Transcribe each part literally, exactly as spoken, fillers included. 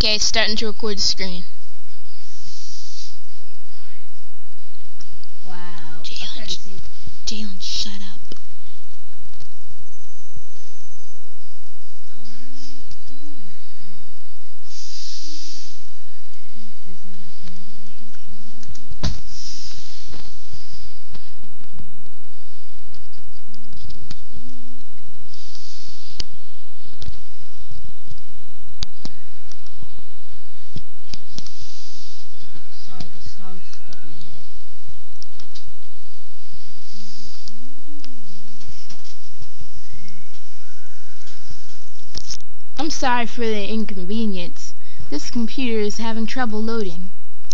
Okay, starting to record the screen. Wow. Jalen, Jalen, shut up. Sorry, the song's stuck in my head. I'm sorry for the inconvenience. This computer is having trouble loading.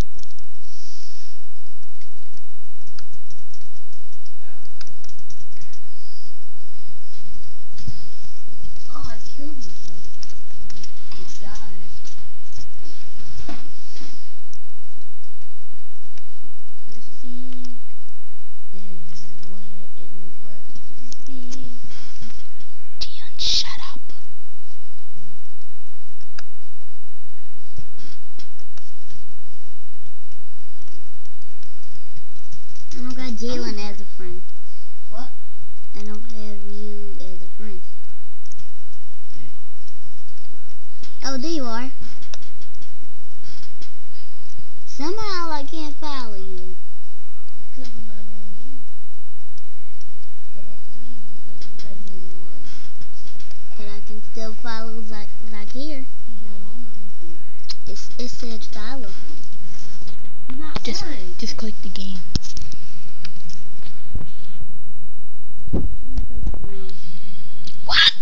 Oh, I killed myself. I died. The sea is where it works to see. Jalen, shut up. I don't got Jalen as a friend. What? I don't have you as a friend. Oh, there you are. Somehow I can't follow you. Because I'm not on the game. Get off the game. Because you guys ain't gonna work. But I can still follow Zach, Zach here. He's not on the game. It's, it said follow. He's not Just, on it. just click the game. Let me play something else. What?